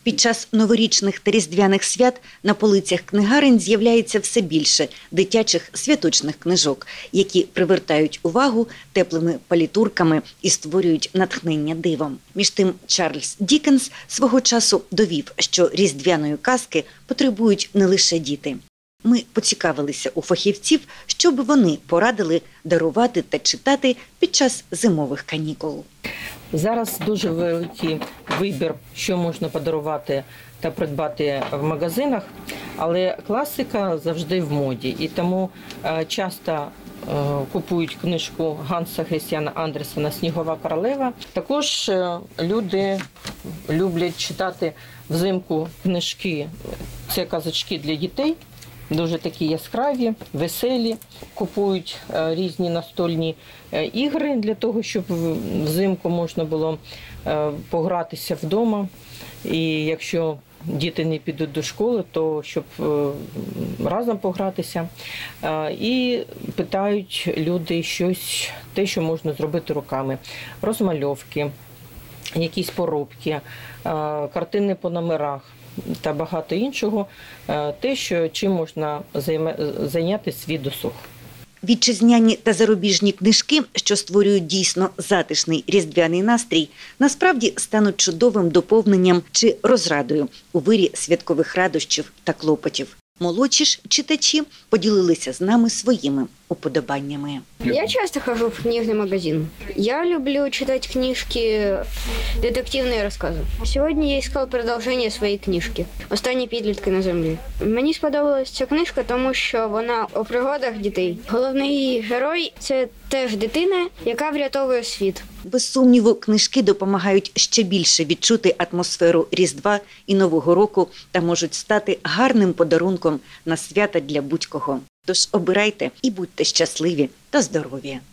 Під час новорічних та різдвяних свят на полицях книгарень з'являється все більше дитячих святочних книжок, які привертають увагу теплими палітурками і створюють натхнення дивом. Між тим, Чарльз Діккенс свого часу довів, що різдвяної казки потребують не лише діти. Ми поцікавилися у фахівців, що б вони порадили дарувати та читати під час зимових канікул. Зараз дуже великий вибір, що можна подарувати та придбати в магазинах, але класика завжди в моді. І тому часто купують книжку Ганса Христіана Андерсена «Снігова королева». Також люди люблять читати взимку книжки, це казочки для дітей. Дуже такі яскраві, веселі, купують різні настольні ігри для того, щоб взимку можна було погратися вдома. І якщо діти не підуть до школи, то щоб разом погратися. І питають люди щось, те, що можна зробити руками. Розмальовки, якісь поробки, картини по номерах та багато іншого, те, чим можна зайняти свій досуг. Вітчизняні та зарубіжні книжки, що створюють дійсно затишний різдвяний настрій, насправді стануть чудовим доповненням чи розрадою у вирі святкових радощів та клопотів. Молодші ж читачі поділилися з нами своїми уподобаннями. Я часто хожу в книжный магазин. Я люблю читать книжки, детективные рассказы. Сегодня я искал продовження своєї книжки «Останні підлітки на землі». Мені сподобалася ця книжка, тому що вона у пригодах дітей. Головний герой – це теж дитина, яка врятовує світ. Без сумніву, книжки допомагають ще більше відчути атмосферу Різдва і Нового року та можуть стати гарним подарунком на свята для будь-кого. Тож обирайте і будьте щасливі та здорові!